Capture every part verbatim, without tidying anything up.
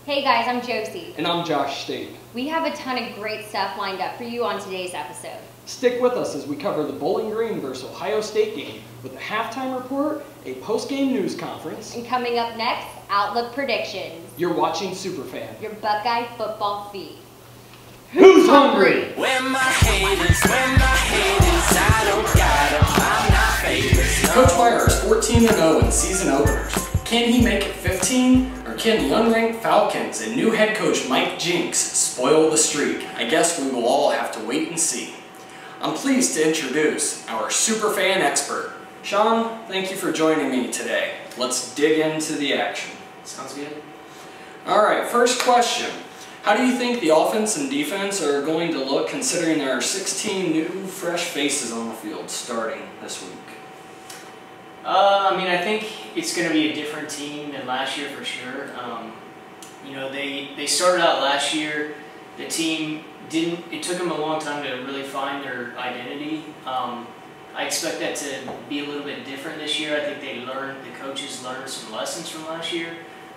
Hey guys, I'm Josie. And I'm Josh State. We have a ton of great stuff lined up for you on today's episode. Stick with us as we cover the Bowling Green versus Ohio State game with a halftime report, a post-game news conference, And coming up next, Outlook predictions. You're watching Superfan, your Buckeye football feed. Who's hungry? Where my haters, where my haters, I don't got 'em, I'm not famous. Coach Meyer is fourteen and oh in season openers. Can he make it fifteen? Or can the unranked Falcons and new head coach Mike Jinks spoil the streak? I guess we will all have to wait and see. I'm pleased to introduce our Superfan expert. Sean, thank you for joining me today. Let's dig into the action. Sounds good. All right, first question. How do you think the offense and defense are going to look considering there are sixteen new fresh faces on the field starting this week? Uh, I mean, I think it's going to be a different team than last year for sure. Um, you know, they, they started out last year, the team didn't, it took them a long time to really find their identity. Um, I expect that to be a little bit different this year. I think they learned, the coaches learned some lessons from last year.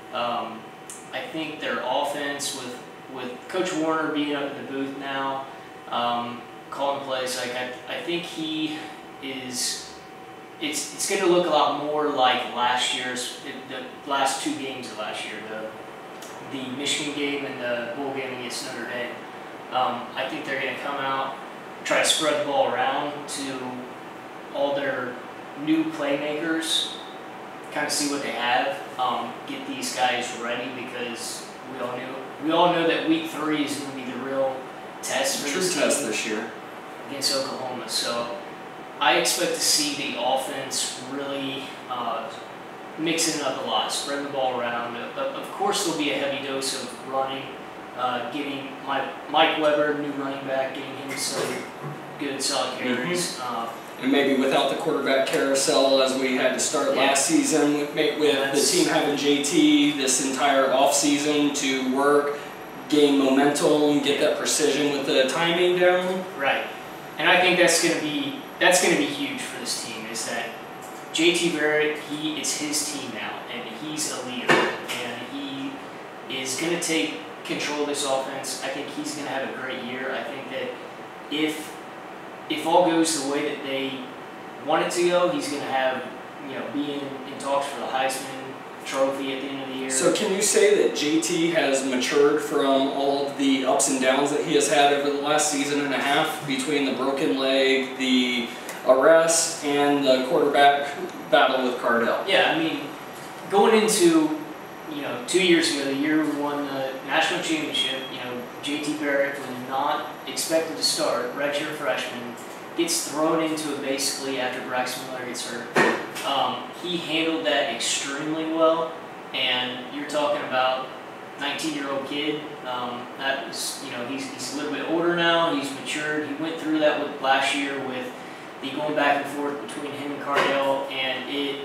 Um, I think their offense with with Coach Warner being up in the booth now, um, calling plays, like I, I think he is, it's it's going to look a lot more like last year's, the last two games of last year, the, the Michigan game and the bowl game against Notre Dame. Um, I think they're going to come out, try to spread the ball around to all their new playmakers, kind of see what they have, um, get these guys ready because we all knew we all know that week three is going to be the real test for True this test team this year against Oklahoma. So I expect to see the offense really uh, mixing it up a lot, spreading the ball around. Of course, there'll be a heavy dose of running, uh, getting my, Mike Weber, new running back, getting him some good solid carries. Mm-hmm. uh, And maybe without the quarterback carousel as we had to start Yeah. last season, with, with the team having J T this entire offseason to work, gain momentum, get that precision with the timing down. Right, and I think that's going to be that's going to be huge for this team. Is that J T Barrett? He it's his team now, and he's a leader, and he is going to take control of this offense. I think he's going to have a great year. I think that if if all goes the way that they want it to go, he's going to have, you know, be in, in talks for the Heisman Trophy at the end of the year. So can you say that J T has matured from all of the ups and downs that he has had over the last season and a half between the broken leg, the arrest, and the quarterback battle with Cardell? Yeah, I mean, going into, you know, two years ago, the year we won the national championship, you know, J T Barrett was not expected to start, redshirt freshman, gets thrown into it basically after Braxton Miller gets hurt. Um, he handled that extremely well, and you're talking about nineteen-year-old kid. Um, that was, you know, he's, he's a little bit older now, he's matured. He went through that with last year with the going back and forth between him and Cardell, and it,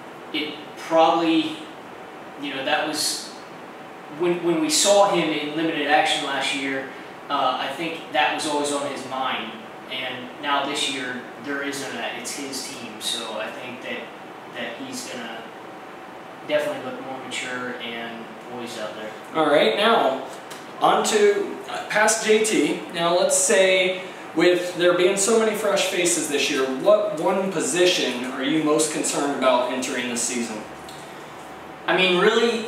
it probably, you know, that was, when, when we saw him in limited action last year, uh, I think that was always on his mind. And now this year, there isn't that. It's his team. So I think that, that he's going to definitely look more mature and poised out there. All right, now on to uh, past J T. Now let's say with there being so many fresh faces this year, what one position are you most concerned about entering this season? I mean, really,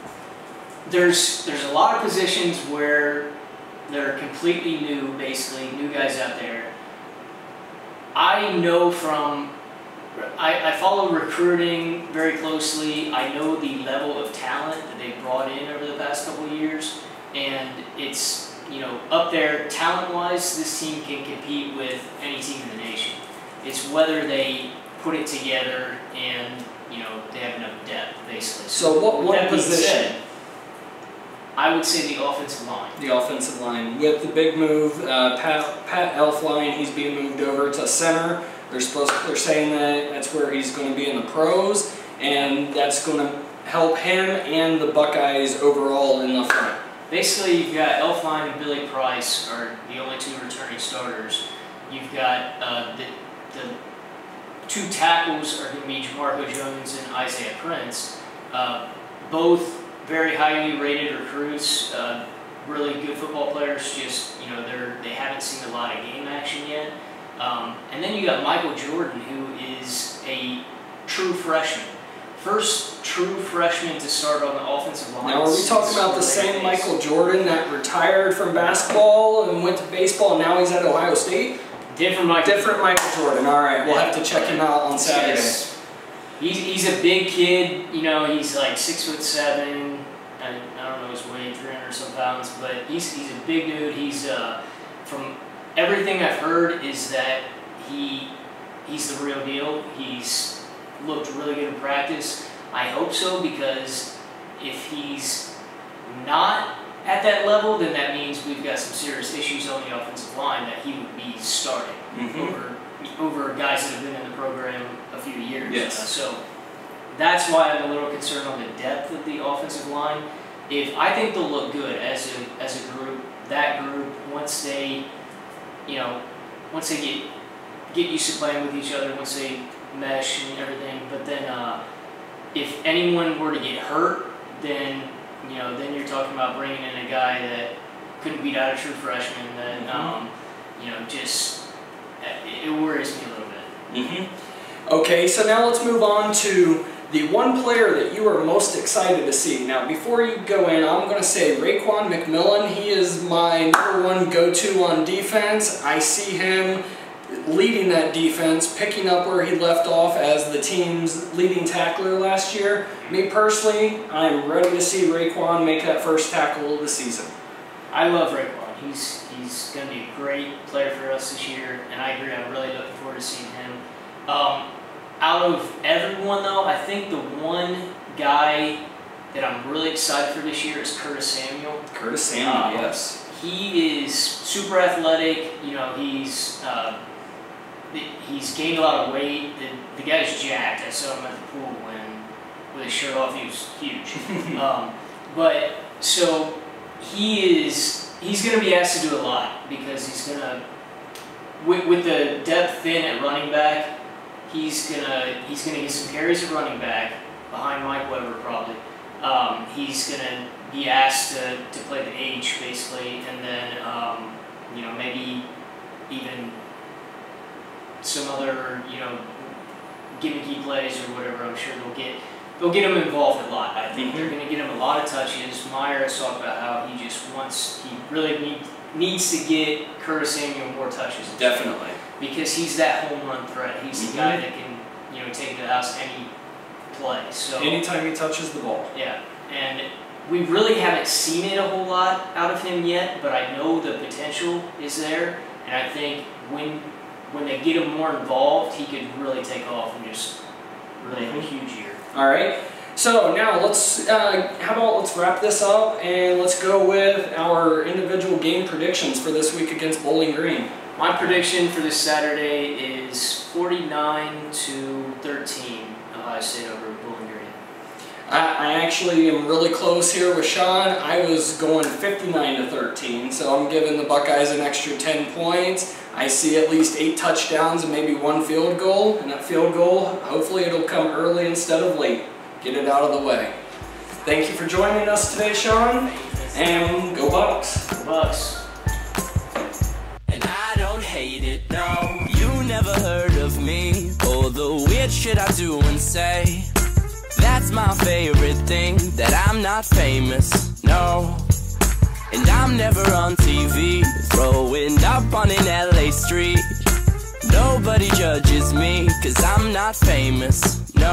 there's there's a lot of positions where they're completely new, basically, new guys out there. I know from, I, I follow recruiting very closely. I know the level of talent that they've brought in over the past couple of years, and it's, you know, up there, talent-wise, this team can compete with any team in the nation. It's whether they put it together and, you know, they have enough depth, basically. So what one position? Said, I would say the offensive line. The offensive line. With the big move, uh, Pat, Pat Elflein, he's being moved over to center. They're supposed they're saying that that's where he's going to be in the pros, and that's going to help him and the Buckeyes overall in the front. Basically, you've got Elflein and Billy Price are the only two returning starters. You've got uh, the, the two tackles are going to be Jamarco Jones and Isaiah Prince. Uh, both very highly rated recruits, uh, really good football players. Just you know, they're they haven't seen a lot of game action yet. Um, and then you got Michael Jordan, who is a true freshman. First true freshman to start on the offensive line. Now, are we talking about the same Michael Jordan that retired from basketball and went to baseball and now he's at Ohio State? Different Michael Different Michael Jordan. All right, we'll have to check him out on Saturday. Yes. He's, he's a big kid. You know, he's like six foot seven. I, I don't know his weight, three hundred some pounds, but he's, he's a big dude. He's, uh, from everything I've heard, is that he he's the real deal. He's looked really good in practice. I hope so, because if he's not at that level, then that means we've got some serious issues on the offensive line that he would be starting mm-hmm. over over guys that have been in the program a few years. Yes. Uh, so that's why I'm a little concerned on the depth of the offensive line. If I think they'll look good as a as a group, that group, once they, you know, once they get get used to playing with each other, once they mesh and everything. But then, uh, if anyone were to get hurt, then you know, then you're talking about bringing in a guy that couldn't beat out a true freshman. That mm-hmm. um, you know, just it, it worries me a little bit. Mm-hmm. Okay, so now let's move on to the one player that you are most excited to see. Now, before you go in, I'm going to say Raekwon McMillan. He is my number one go-to on defense. I see him leading that defense, picking up where he left off as the team's leading tackler last year. Me personally, I'm ready to see Raekwon make that first tackle of the season. I love Raekwon. He's he's going to be a great player for us this year, and I agree. I'm really looking forward to seeing him. Um, out of everyone, though, I think the one guy that I'm really excited for this year is Curtis Samuel. Curtis Samuel, um, yes. He is super athletic. You know, he's uh, he's gained a lot of weight. The, the guy's jacked. I saw him at the pool when with his shirt off. He was huge. um, but so he is he's going to be asked to do a lot, because he's going to with, with the depth thin at running back. He's gonna he's gonna get some carries at running back behind Mike Weber probably. Um, he's gonna be asked to, to play the H basically, and then um, you know, maybe even some other, you know, gimmicky plays or whatever. I'm sure they'll get they'll get him involved a lot. I think mm-hmm. they're gonna get him a lot of touches. Meyer has talked about how he just wants he really need, needs to get Curtis Samuel more touches. Definitely. Because he's that home run threat. He's mm-hmm. the guy that can, you know, take it to the house any play. So anytime he touches the ball. Yeah, and we really haven't seen it a whole lot out of him yet, but I know the potential is there, and I think when when they get him more involved, he could really take off and just really mm-hmm. have a huge year. All right. So now let's, uh, how about let's wrap this up and let's go with our individual game predictions for this week against Bowling Green. My prediction for this Saturday is forty-nine to thirteen, Ohio State over Bowling Green. I, I actually am really close here with Sean. I was going fifty-nine to thirteen, so I'm giving the Buckeyes an extra ten points. I see at least eight touchdowns and maybe one field goal, and that field goal, hopefully it'll come early instead of late. Get it out of the way. Thank you for joining us today, Sean, and go Bucks. Go Bucks. Hate it, no. You never heard of me, or the weird shit I do and say. That's my favorite thing, that I'm not famous, no. And I'm never on T V, throwing up on an L A street. Nobody judges me, cause I'm not famous, no.